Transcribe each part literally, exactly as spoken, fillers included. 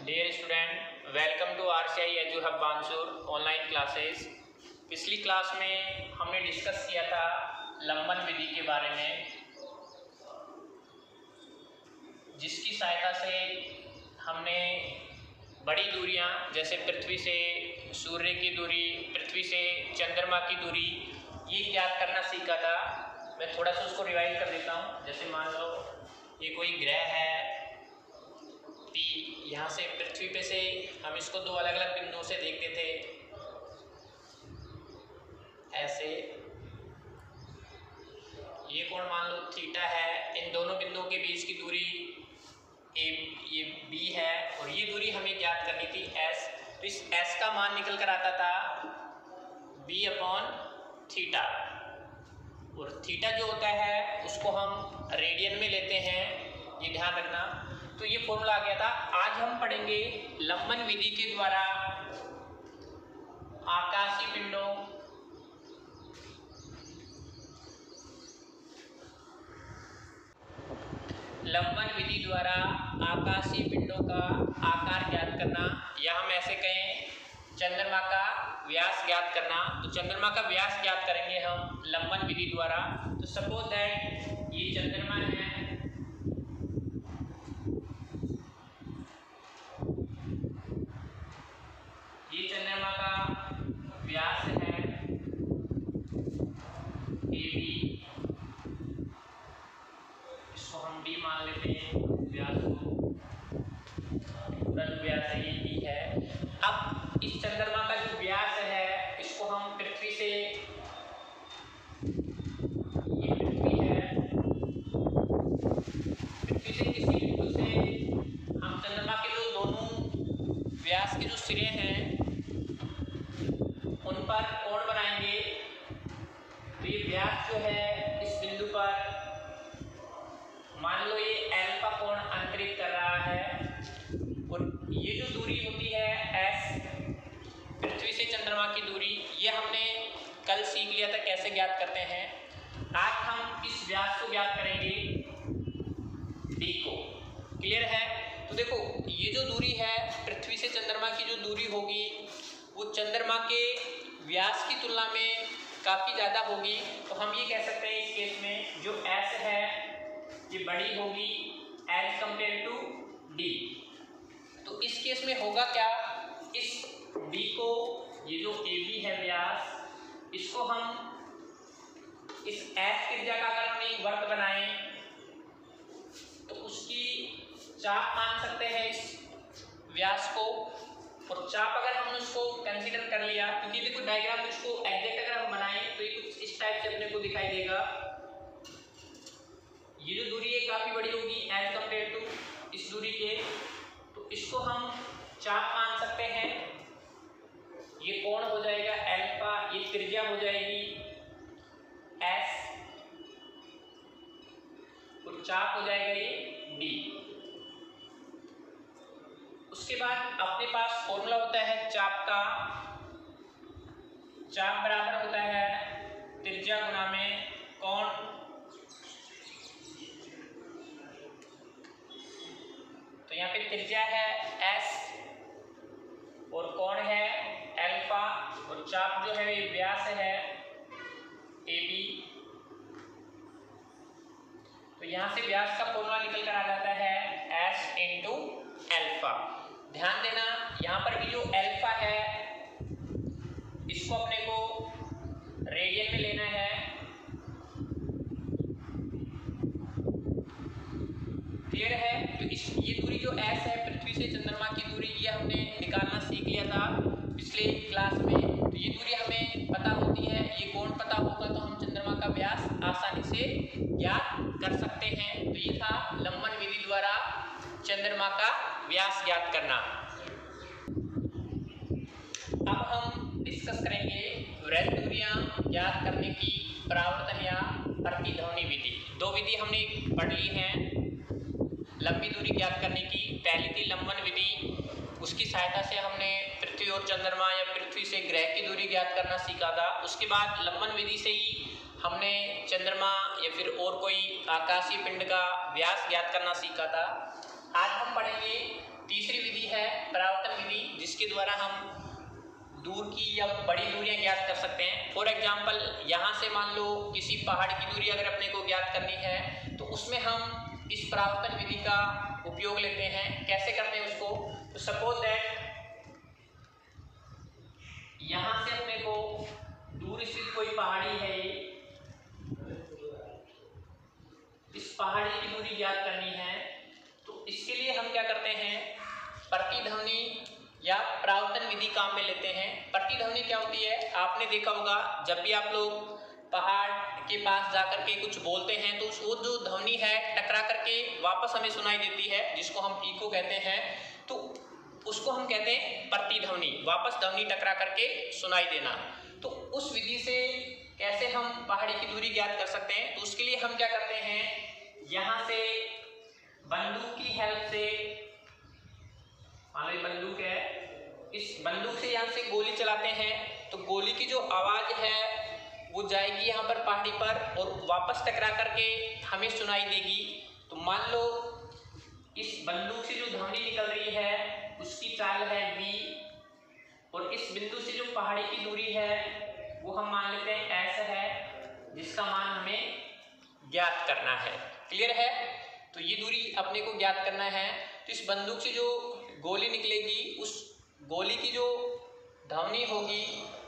Dear student, welcome to R C I edu hub Bansur online classes. पिछली class में हमने discuss किया था लंबन विधि के बारे में, जिसकी सहायता से हमने बड़ी दूरियां जैसे पृथ्वी से सूर्य की दूरी, पृथ्वी से चंद्रमा की दूरी, ये ज्ञात करना सीखा था। मैं थोड़ा सा उसको रिवाइज कर देता हूँ। जैसे मान लो ये कोई ग्रह है पी, यहाँ से पृथ्वी पे से हम इसको दो अलग अलग बिंदुओं से देखते थे ऐसे। ये कोण मान लो थीटा है, इन दोनों बिंदुओं के बीच की दूरी ए, ये बी है और ये दूरी हमें ज्ञात करनी थी एस। तो इस एस का मान निकल कर आता था बी अपॉन थीटा, और थीटा जो होता है उसको हम रेडियन में लेते हैं, ये ध्यान रखना। तो ये फॉर्मूला आ गया था। आज हम पढ़ेंगे लंबन विधि के द्वारा आकाशीय पिंडों लंबन विधि द्वारा आकाशीय पिंडों का आकार ज्ञात करना, या हम ऐसे कहें चंद्रमा का व्यास ज्ञात करना। तो चंद्रमा का व्यास ज्ञात करेंगे हम लंबन विधि द्वारा। तो सपोज दैट ये चंद्रमा है, ये चंद्रमा का व्यास है ए बी, इसको हम डी मान लेते हैं व्यास को, पूरा जो व्यास है ये डी है। अब इस चंद्रमा का जो व्यास है इसको हम पृथ्वी से, ये पृथ्वी है, पृथ्वी से किसी बिंदु से हम चंद्रमा के जो दोनों व्यास के जो सिरे हैं उन पर कोण बनाएंगे। तो ये व्यास जो है इस बिंदु पर मान लो ये एल्फा कोण अंतरित कर रहा है, और ये जो दूरी होती है एस, पृथ्वी से चंद्रमा की दूरी, ये हमने कल सीख लिया था कैसे ज्ञात करते हैं। आज हम इस व्यास को ज्ञात करेंगे डी को। क्लियर है? तो देखो ये जो दूरी है पृथ्वी से चंद्रमा की जो दूरी होगी वो चंद्रमा के व्यास की तुलना में काफ़ी ज़्यादा होगी। तो हम ये कह सकते हैं इस केस में जो एस है ये बड़ी होगी एज कंपेयर टू डी। तो इस केस में होगा क्या, इस डी को, ये जो ए बी है व्यास, इसको हम इस एस त्रिज्या का अगर हम एक वर्ग बनाएं तो उसकी चाप मान सकते हैं इस व्यास को। और चाप अगर हमने उसको कंसीडर कर लिया, क्योंकि देखो डायग्राम इसको एग्जैक्ट अगर हम बनाएं तो ये कुछ इस टाइप से अपने को दिखाई देगा। ये जो दूरी है काफी बड़ी होगी एज कंपेयर टू इस दूरी के, तो इसको हम चाप मान सकते हैं। ये कोण हो जाएगा एल्फा, ये त्रिज्या हो जाएगी एस, और चाप हो जाएगा ये डी। उसके बाद अपने पास फॉर्मूला होता है चाप का। चाप बराबर होता है त्रिज्या गुना में कोण। तो यहाँ पे त्रिज्या है एस और कोण है एल्फा, और चाप जो है ये व्यास है ए बी। तो यहाँ से व्यास का फॉर्मूला निकल कर आ जाता है एस इंटू एल्फा। ध्यान देना यहाँ पर भी जो एल्फा है इसको अपने को रेडियन में लेना है। क्लियर है? तो इस ये दूरी जो एस है पृथ्वी से चंद्रमा की दूरी, ये हमने निकालना सीख लिया था पिछले क्लास में। तो ये दूरी हमें पता होती है, ये कोण पता होगा तो हम चंद्रमा का व्यास आसानी से ज्ञात कर सकते हैं। तो ये था लंबन विधि द्वारा चंद्रमा का व्यास ज्ञात करना। अब हम डिस्कस करेंगे वृत्त दूरियां ज्ञात करने की परावर्तन या प्रतिध्वनि विधि। दो विधि हमने पढ़ ली हैं लंबी दूरी ज्ञात करने की। पहली थी लंबन विधि, उसकी सहायता से हमने पृथ्वी और चंद्रमा या पृथ्वी से ग्रह की दूरी ज्ञात करना सीखा था। उसके बाद लंबन विधि से ही हमने चंद्रमा या फिर और कोई आकाशीय पिंड का व्यास ज्ञात करना सीखा था। आज हम पढ़ेंगे तीसरी विधि है इसके द्वारा हम दूर की या बड़ी दूरियां ज्ञात कर सकते हैं। फॉर एग्जांपल यहाँ से मान लो किसी पहाड़ की दूरी अगर अपने को ज्ञात करनी है तो उसमें हम इस परावर्तन विधि का उपयोग लेते हैं। कैसे करते हैं उसको, तो सपोज दैट यहाँ से अपने को दूर स्थित कोई पहाड़ी है, इस पहाड़ी की दूरी ज्ञात करनी है, तो इसके लिए हम क्या करते हैं, प्रतिध्वनि या परावर्तन विधि काम में लेते हैं। प्रतिध्वनि क्या होती है, आपने देखा होगा जब भी आप लोग पहाड़ के पास जाकर के कुछ बोलते हैं तो वो जो ध्वनि है टकरा करके वापस हमें सुनाई देती है, जिसको हम इको कहते हैं, तो उसको हम कहते हैं प्रतिध्वनि, वापस ध्वनि टकरा करके सुनाई देना। तो उस विधि से कैसे हम पहाड़ी की दूरी ज्ञात कर सकते हैं, तो उसके लिए हम क्या करते हैं, यहाँ से बंदूक की हेल्प से, मान लो बंदूक है, इस बंदूक से यहाँ से गोली चलाते हैं तो गोली की जो आवाज है वो जाएगी यहाँ पर पहाड़ी पर और वापस टकरा करके हमें सुनाई देगी। तो मान लो इस बंदूक से जो ध्वनि निकल रही है उसकी चाल है v, और इस बिंदु से जो पहाड़ी की दूरी है वो हम मान लेते हैं s है, जिसका मान हमें ज्ञात करना है। क्लियर है, तो ये दूरी अपने को ज्ञात करना है। तो इस बंदूक से जो गोली निकलेगी उस गोली की जो ध्वनि होगी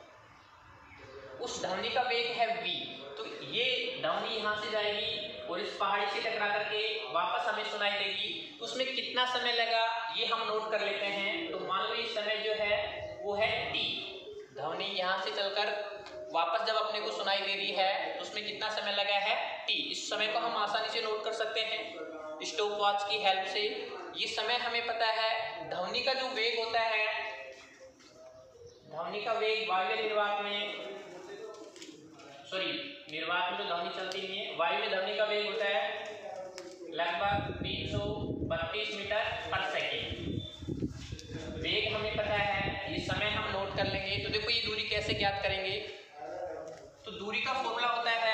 उस ध्वनि का वेग है v, तो ये ध्वनि यहाँ से जाएगी और इस पहाड़ी से टकरा करके वापस हमें सुनाई देगी। तो उसमें कितना समय लगा ये हम नोट कर लेते हैं। तो मान लो ये समय जो है वो है t, ध्वनि यहाँ से चलकर वापस जब अपने को सुनाई दे रही है तो उसमें कितना समय लगा है t। इस समय को हम आसानी से नोट कर सकते हैं स्टॉप वॉच की हेल्प से। ये समय हमें पता है। ध्वनि का जो वेग होता है, ध्वनि का वेग वायु निर्वात में, सॉरी निर्वात में तो ध्वनि चलती नहीं है, वायु में ध्वनि का वेग होता है लगभग तीन सौ बत्तीस मीटर पर सेकेंड। वेग हमें पता है, ये समय हम नोट कर लेंगे। तो देखो ये दूरी कैसे ज्ञात करेंगे, तो दूरी का फॉर्मूला होता है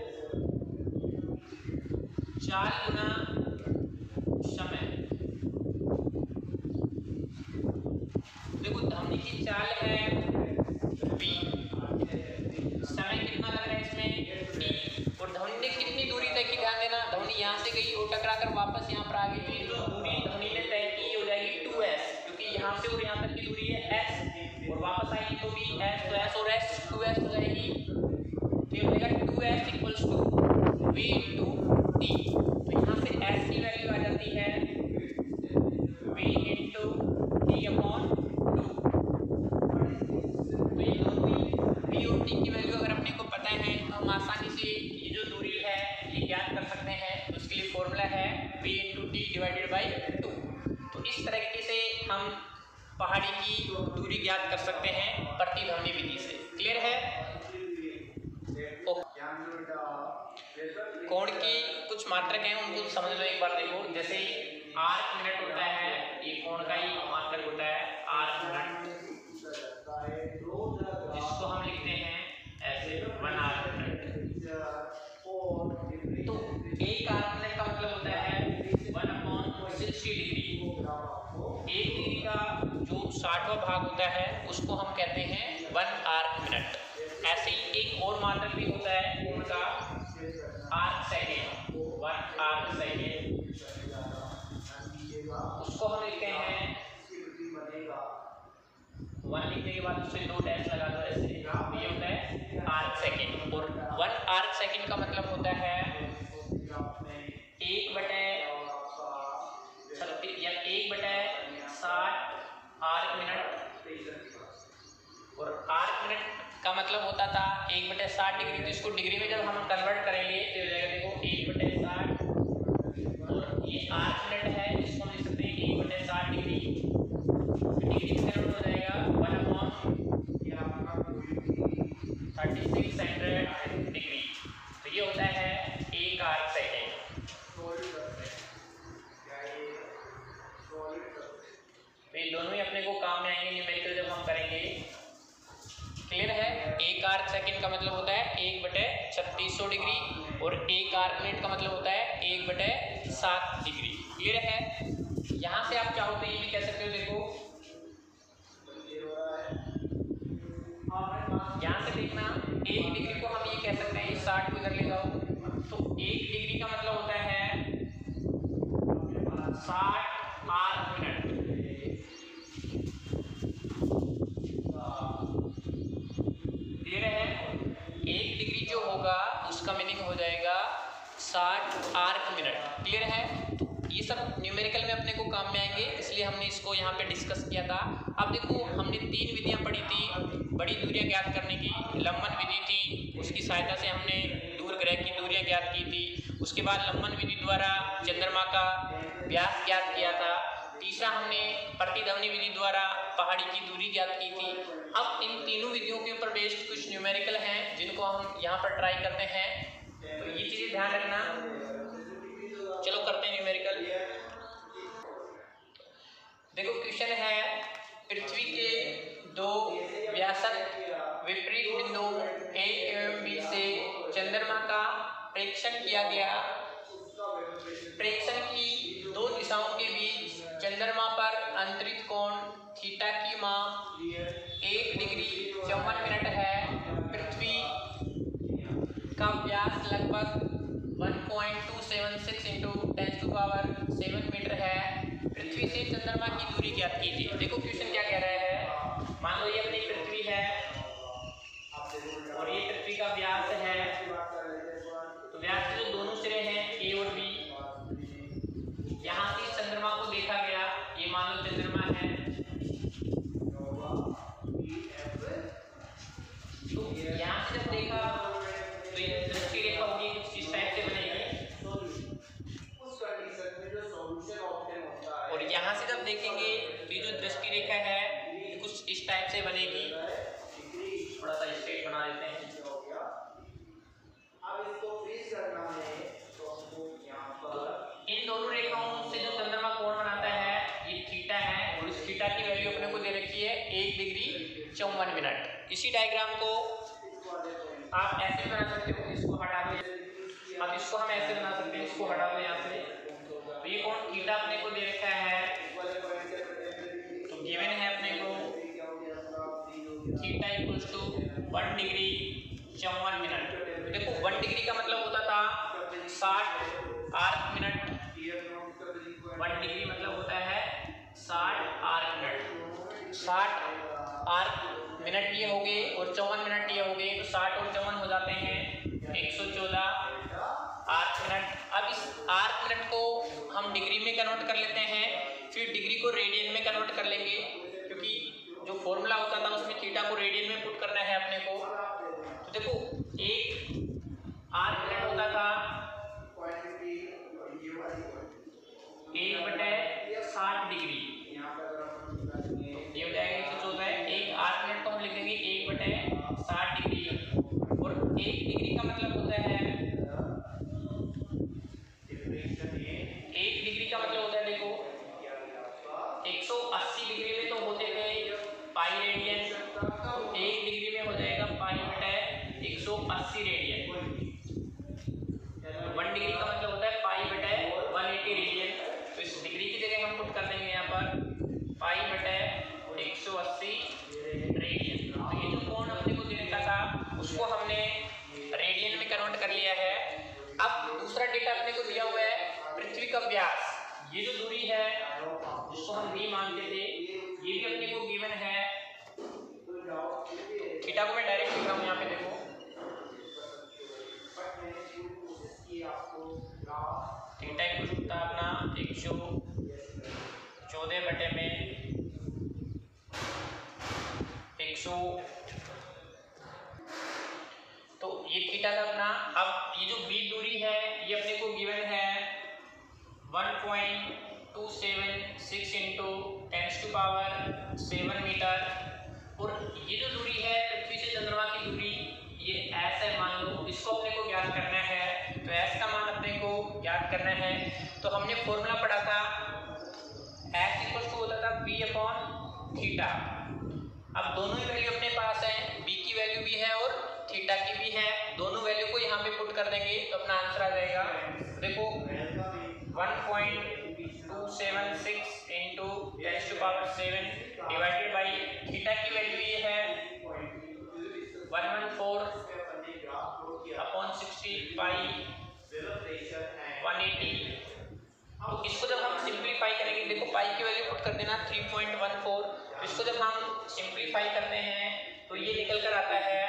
चाल गुना समय। देखो ध्वनि की चाल है v, समय कितना लग रहा है इसमें t, और ध्वनि ने कितनी दूरी तय की, ध्यान देना, ध्वनि यहाँ से गई और टकरा कर वापस यहाँ पर आ गई, तो ये जो दूरी ध्वनि ने तय की हो जाएगी टू एस, क्योंकि यहाँ से और यहाँ तक की दूरी है s, और वापस आएगी तो भी s, तो s और s टू एस हो जाएगी। तो ये हो जाएगा two S equals to v into t। तो यहाँ से s की वैल्यू आ जाती है v into T upon two. तो ये दोनों ही v और t की वैल्यू अगर अपने को पता है तो हम आसानी से ये जो दूरी है ये ज्ञात कर सकते हैं। तो उसके लिए फॉर्मूला है v into T divided by two. तो इस तरीके से हम पहाड़ी की दूरी ज्ञात कर सकते हैं प्रतिध्वनि विधि से। क्लियर है। कोण की कुछ मात्रक हैं उनको समझ लो एक बार। देखो जैसे आर्क मिनट होता है, ये कोण का ही मात्रक होता है आर्क मिनट, जिसको हम लिखते हैं ऐसे वन आर्क मिनट। तो एक आर्क मिनट का मतलब होता है वन अपॉन सिक्सटी डिग्री। एक डिग्री का जो साठवां भाग होता है उसको हम कहते हैं वन आर्क मिनट। ऐसे ही एक और मात्रक भी होता है कोण का, arc second, one arc second, उसको हम लिखते हैं, वन लिखने के बाद उससे दो डैश लगा दो ऐसे, ये होता है आर्क सेकेंड। और वन आर्क सेकेंड का मतलब होता है एक बटे छत्तीस या एक बटे साठ आर्क मिनट, और आर्क मिनट का मतलब होता था एक बटे साठ डिग्री। तो इसको डिग्री में जब हम कन्वर्ट करेंगे तो हो जाएगा, देखो एक बटे साठ, और ये आर्क मिनट है जिसको हम लिख सकते हैं एक बटे साठ डिग्री, डिग्री में कन्वर्ट हो जाएगा one upon thirty six hundred degree. तो ये होता है एक आर्क सेकेंड। तो ये दोनों ही अपने को काम में आएंगे न्यूमेरिकल जब हम करेंगे। क्लियर है। एक आर्क सेकंड का मतलब होता है एक बटे छत्तीस सौ डिग्री, और एक आर्क मिनट का मतलब होता है एक बटे सात डिग्री। क्लियर है। यहाँ से आप चाहो तो ये भी कह सकते हो, देखो आर्क मिनट। क्लियर है? एक डिग्री जो होगा उसका मीनिंग हो जाएगा साठ आर्क मिनट। क्लियर है? ये सब न्यूमेरिकल में अपने को काम में आएंगे, इसलिए हमने इसको यहाँ पे डिस्कस किया था। अब देखो हमने तीन विधियां पढ़ी थी बड़ी दूरियां ज्ञात करने की। लंबन विधि थी, उसकी सहायता से हमने दूर ग्रह की दूरियां ज्ञात की थी। उसके बाद लंबन विधि द्वारा चंद्रमा का व्यास ज्ञात किया था। तीसरा हमने प्रतिध्वनि विधि द्वारा पहाड़ी की दूरी ज्ञात की थी। अब इन तीनों विधियों के ऊपर बेस्ड कुछ न्यूमेरिकल हैं जिनको हम यहाँ पर ट्राई करते हैं, तो ये चीजें ध्यान रखना। चलो करते हैं न्यूमेरिकल। देखो क्वेश्चन है, पृथ्वी के दो व्यासक विपरीत बिंदु ए एवं बी से चंद्रमा का प्रेक्षण किया गया। प्रेक्षण की दो दिशाओं के बीच चंद्रमा पर अंतरित कोण थीटा की माप एक डिग्री चौवन मिनट है। पृथ्वी का व्यास लगभग one point two seven six into ten to power seven metre है। पृथ्वी से चंद्रमा की दूरी ज्ञात कीजिए। देखो क्वेश्चन क्या कह रहा है, मान लो ये अपनी पृथ्वी है और ये पृथ्वी का व्यास है, तो व्यास के जो दोनों सिरे हैं ए और बी, यहाँ से चंद्रमा को देखा गया, ये मान लो चंद्रमा है, तो यहाँ से जब देखा तो ये दृष्टि रेखा होगी कुछ इस टाइप से बनेगी, और यहाँ से जब देखेंगे तो ये जो दृष्टि रेखा है ये कुछ इस टाइप से बनेगी। थोड़ा सा स्ट्रेट बना देते हैं। तो इन दोनों रेखाओं से जो चंद्रमा कोण बनाता है ये थीटा है, और इस थीटा की वैल्यू अपने को दे रखी है एक डिग्री चौवन मिनट। इसी डायग्राम को आप ऐसे बना सकते हो, इसको हटा दो, अब इसको हम ऐसे बना सकते हैं, इसको हटा दो यहाँ से। तो ये कोण थीटा अपने को दे रखा है, तो गिवन है अपने को theta equals to one degree चौवन मिनट। देखो वन डिग्री का मतलब होता था साठ आर्क मिनट, वन डिग्री मतलब होता है साठ आर्क मिनट। साठ आर्क मिनट ये हो गए और चौवन मिनट ये हो गए, तो साठ और चौवन हो जाते हैं एक सौ चौदह आर्क मिनट। अब इस आर्क मिनट को हम डिग्री में कन्वर्ट कर लेते हैं, फिर डिग्री को रेडियन में कन्वर्ट कर लेंगे, क्योंकि जो फॉर्मूला होता था उसमें थीटा को रेडियन में पुट करना है अपने को। तो देखो एक आर्क मिनट होता था एक बटे साठ डिग्री, ये हो जाएगा एक सौ चौदह। एक आर्क मिनट को हम लिख देंगे एक बटे साठ डिग्री, और एक डिग्री का मतलब होता है एक डिग्री का मतलब होता है देखो एक सौ अस्सी डिग्री में तो होते थे पाई रेडियन, तो एक डिग्री में हो जाएगा पाई बटे एक सौ अस्सी रेडियन। वन डिग्री का मतलब होता है पाई बटे वन एटी रेडियन, तो इस डिग्री की जगह हम पुट कर देंगे यहाँ पर पाई बटे एक सौ अस्सी रेडियन। तो ये जो कोण अपने को दे रखा था उसको हमने रेडियन में कन्वर्ट कर लिया है। अब दूसरा डेटा अपने को दिया हुआ है पृथ्वी का व्यास, ये जो दूरी है जिसको हम v मानते थे ये भी अपने को गिवन है। थीटा को मैं डायरेक्ट लिख रहा हूँ यहाँ पे, देखो थीटा इक्वल होता है अपना एक सौ चौदह बटे में एक सौ, तो ये थीटा का अपना। अब ये जो b दूरी है ये अपने को गिवन है one point two seven six into ten to power seven metre, और ये जो दूरी है पृथ्वी से चंद्रमा की दूरी ये s है मान लो, इसको अपने को ज्ञात करना है। तो s का मान अपने को ज्ञात करना है, तो हमने फॉर्मूला पढ़ा था s इक्वल टू होता था b अपॉन थीटा। अब दोनों ही वैल्यू अपने पास है, b की वैल्यू भी है और थीटा की भी है, दोनों वैल्यू को यहाँ पे पुट कर देंगे तो अपना आंसर आ जाएगा। देखो one point two seven six into ten to power seven divided by theta की वैल्यू ये है one one four upon sixty pi one eighty तो इसको जब हम सिंप्लीफाई करेंगे, देखो पाई की वैल्यू पुट कर देना थ्री पॉइंट वन फोर, इसको जब हम सिंप्लीफाई करते हैं तो ये निकल कर आता है,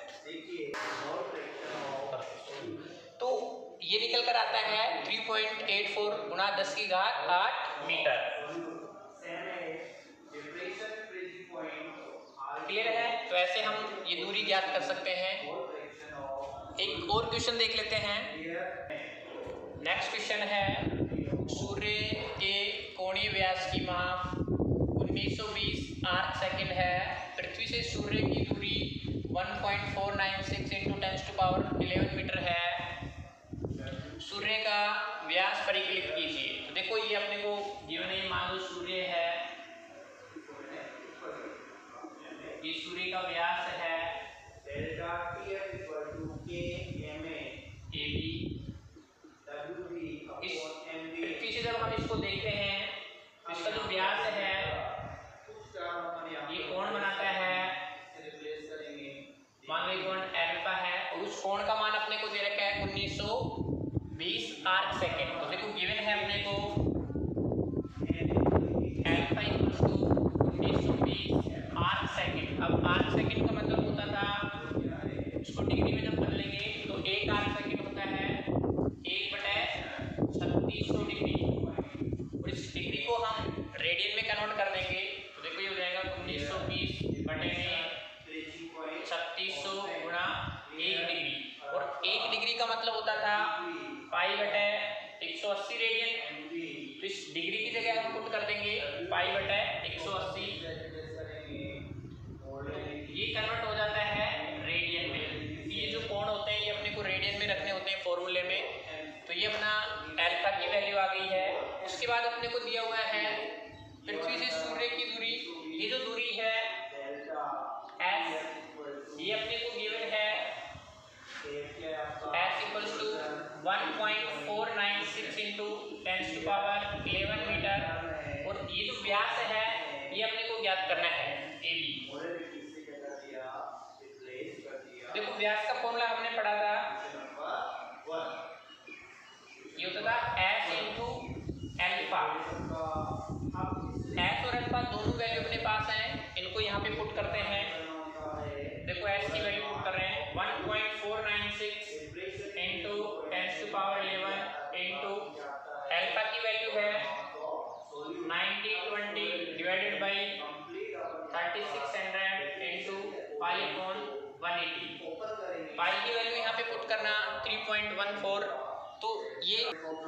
तो ये निकल कर आता है थ्री पॉइंट एट फोर गुना दस की घात आठ मीटर। क्लियर है? तो ऐसे हम ये दूरी ज्ञात कर सकते हैं। एक और क्वेश्चन देख लेते हैं। नेक्स्ट क्वेश्चन है, सूर्य के कोणीय व्यास की माप उन्नीस सौ बीस आर्क सेकंड है, पृथ्वी से सूर्य की दूरी one point four nine six into ten to power eleven metre है। सूर्य का व्यास परिकलित कीजिए। तो देखो ये अपने को गिवन है, मान लो सूर्य है, ये सूर्य का व्यास है delta T F equal to K M A A B W B upon M B. पृथ्वी से जब हम इसको देखते हैं, इसका जो व्यास है ये कोण बनाता है, मान लो कोण अल्फा है, और उस कोण का मान अपने को दे रखा है उन्नीस सौ बीस आर्क सेकंड। तो देखो गिवन है अपने को अल्फा इक्वल टू उन्नीस सौ बीस आर्क सेकंड। अब आर्क सेकंड का मतलब होता था, इसको डिग्री में जब बदलेंगे तो एक आर्क सेकंड होता है एक बटे छत्तीस सौ डिग्री, और इस डिग्री को हम रेडियन में कन्वर्ट कर देंगे तो देखो ये हो जाएगा उन्नीस सौ बीस बटे में छत्तीस सौ गुणा एक डिग्री, और एक डिग्री का मतलब होता था पाई बटे एक सौ अस्सी रेडियन। तो इस डिग्री की जगह हम पुट कर देंगे पाई बटे एक सौ अस्सी, ये कन्वर्ट हो जाता है रेडियन में। ये जो कोण होते हैं ये अपने को रेडियन में रखने होते हैं फॉर्मूले में। तो ये अपना अल्फा की वैल्यू आ गई है। उसके बाद अपने को दिया हुआ है पृथ्वी से सूर्य की दूरी, ये जो दूरी है एस, ये अपने को गिवन है S equals to one point four nine six into ten to power eleven metre, और ये जो व्यास है ये अपने को ज्ञात करना है ए बी। देखो व्यास का फॉर्मूला हमने पढ़ा था, ये होता था एस इंटू अल्फा। एस और अल्फा दोनों वैल्यू अपने पास हैं, इनको यहाँ पे पुट करते हैं। देखो एस की वैल्यू पुट कर रहे हैं one point four nine six into ten to power eleven into alpha की वैल्यू है ninety twenty divided by thirty six hundred into pi upon one eighty. Pi की वैल्यू यहाँ पे पुट करना थ्री पॉइंट वन फोर। तो ये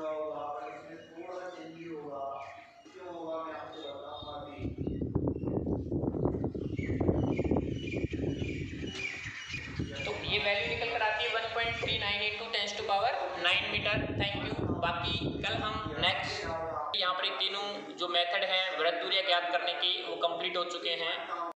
तो ये वैल्यू निकल कर आती है one point three nine into ten to power nine metre. Thank you. बाकी कल हम नेक्स्ट यहाँ पर तीनों जो मेथड हैं वृत्त दूरियां ज्ञात करने की वो कंप्लीट हो चुके हैं।